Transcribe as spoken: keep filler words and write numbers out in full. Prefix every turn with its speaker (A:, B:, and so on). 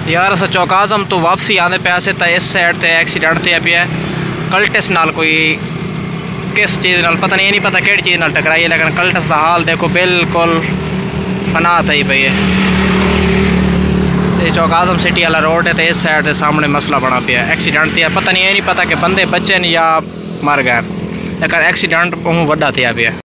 A: यार अस चौकाजम तो वापसी आने पे आसे तो इस साइड से एक्सीडेंट थे पे कल्टस नाल कोई किस चीज़ नाल पता नहीं, नहीं पता कि चीज़ नाल टकराई है, लेकिन कल्टस का हाल देखो बिल्कुल फना थी पई है। ये चौकाजम सिटी वाला रोड है तो इस साइड के सामने मसला बना पिया एक्सीडेंट थी, पता नहीं ये नहीं पता कि बंदे बचे या मर गए, लेकिन एक्सीडेंट बहुत वड्डा थी पे।